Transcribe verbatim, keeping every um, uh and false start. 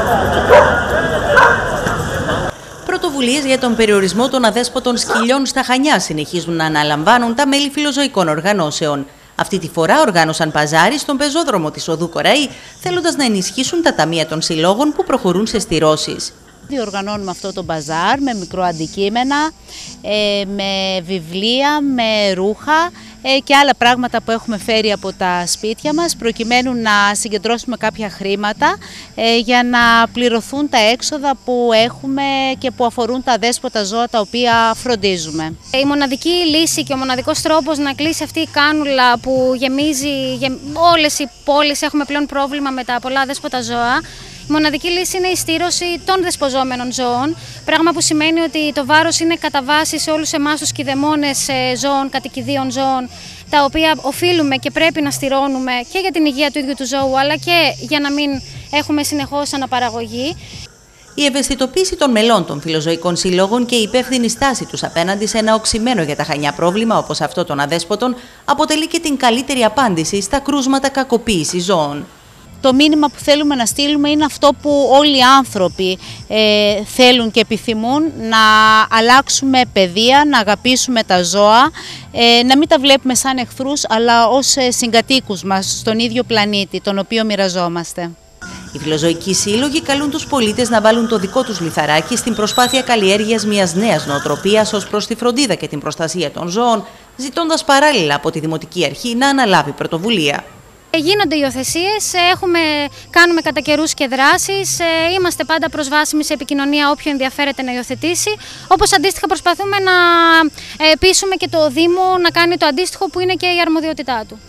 Πρωτοβουλίες για τον περιορισμό των αδέσποτων σκυλιών στα Χανιά συνεχίζουν να αναλαμβάνουν τα μέλη φιλοζωικών οργανώσεων. Αυτή τη φορά οργάνωσαν παζάρι στον πεζόδρομο της Οδού Κοραή, θέλοντας να ενισχύσουν τα ταμεία των συλλόγων που προχωρούν σε στηρώσεις. Διοργανώνουμε αυτό το μπαζάρ με μικροαντικείμενα, με βιβλία, με ρούχα και άλλα πράγματα που έχουμε φέρει από τα σπίτια μας, προκειμένου να συγκεντρώσουμε κάποια χρήματα για να πληρωθούν τα έξοδα που έχουμε και που αφορούν τα αδέσποτα ζώα τα οποία φροντίζουμε. Η μοναδική λύση και ο μοναδικός τρόπος να κλείσει αυτή η κάνουλα που γεμίζει όλες οι πόλεις, έχουμε πλέον πρόβλημα με τα πολλά αδέσποτα ζώα. Η μοναδική λύση είναι η στήρωση των δεσποζόμενων ζώων, πράγμα που σημαίνει ότι το βάρος είναι κατά βάση σε όλους εμάς τους κηδεμόνες ζώων, κατοικιδίων ζώων, τα οποία οφείλουμε και πρέπει να στηρώνουμε και για την υγεία του ίδιου του ζώου, αλλά και για να μην έχουμε συνεχώς αναπαραγωγή. Η ευαισθητοποίηση των μελών των φιλοζωικών συλλόγων και η υπεύθυνη στάση τους απέναντι σε ένα οξυμένο για τα Χανιά πρόβλημα όπως αυτό των αδέσποτων αποτελεί και την καλύτερη απάντηση στα κρούσματα κακοποίησης ζώων. Το μήνυμα που θέλουμε να στείλουμε είναι αυτό που όλοι οι άνθρωποι ε, θέλουν και επιθυμούν, να αλλάξουμε παιδεία, να αγαπήσουμε τα ζώα, ε, να μην τα βλέπουμε σαν εχθρούς, αλλά ως συγκατοίκους μας στον ίδιο πλανήτη, τον οποίο μοιραζόμαστε. Οι φιλοζωικοί σύλλογοι καλούν τους πολίτες να βάλουν το δικό τους λιθαράκι στην προσπάθεια καλλιέργειας μιας νέας νοοτροπίας ως προς τη φροντίδα και την προστασία των ζώων, ζητώντας παράλληλα από τη Δημοτική Αρχή να αναλάβει πρωτοβουλία. Γίνονται υιοθεσίες, έχουμε, κάνουμε κατά καιρούς και δράσεις, είμαστε πάντα προσβάσιμοι σε επικοινωνία όποιον ενδιαφέρεται να υιοθετήσει, όπως αντίστοιχα προσπαθούμε να πείσουμε και το Δήμο να κάνει το αντίστοιχο που είναι και η αρμοδιότητά του.